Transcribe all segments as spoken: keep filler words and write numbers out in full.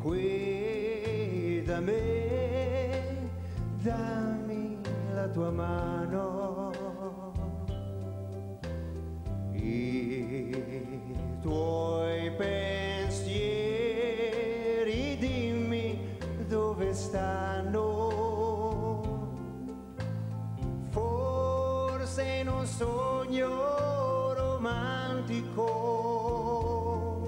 qui da me, dammi la tua mano, i tuoi pensieri dimmi dove stanno, forse in un sogno romantico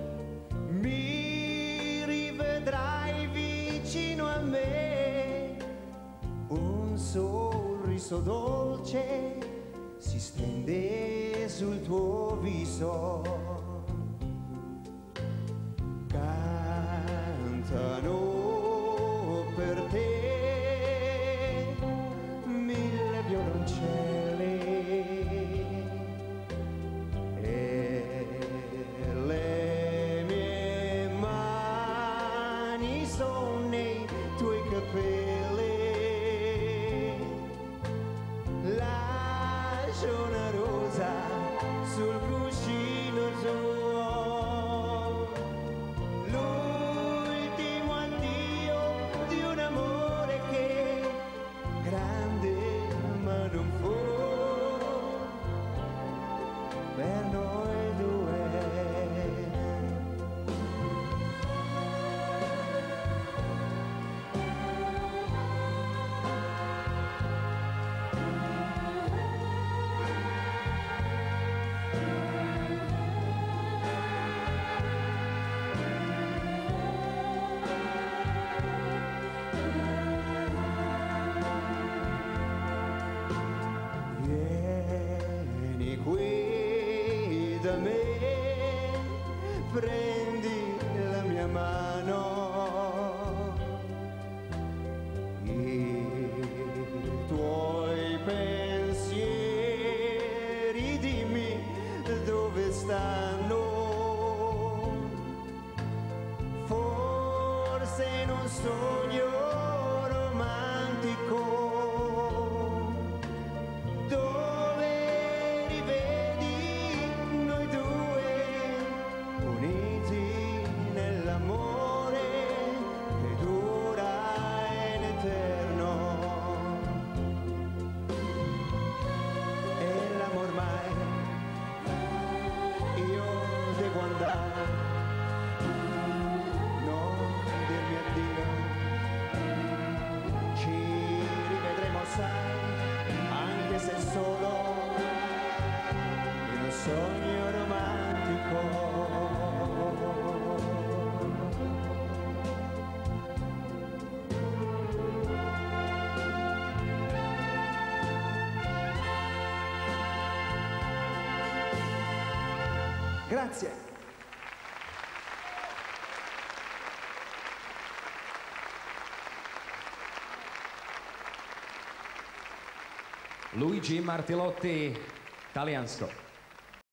mi rivedrai vicino a me, un sorriso dolce si stende sul tuo viso, cantano per te mille violoncelli e le mie mani sono nei tuoi capelli, lascia una rosa sul cuscino tuo, l'ultimo addio di un amore che grande ma non fu per noi due. Vieni qui da me, prendi la mia mano, i tuoi pensieri dimmi dove stanno, forse in un sogno romantico dove rivedi noi due uniti nell'amore che dura in eterno, e l'amor mai io devo andare, non dirmi addio, ci rivedremo sai, anche se solo in un sogno romantico. Grazie. Luigi Martellotti, Taliansco.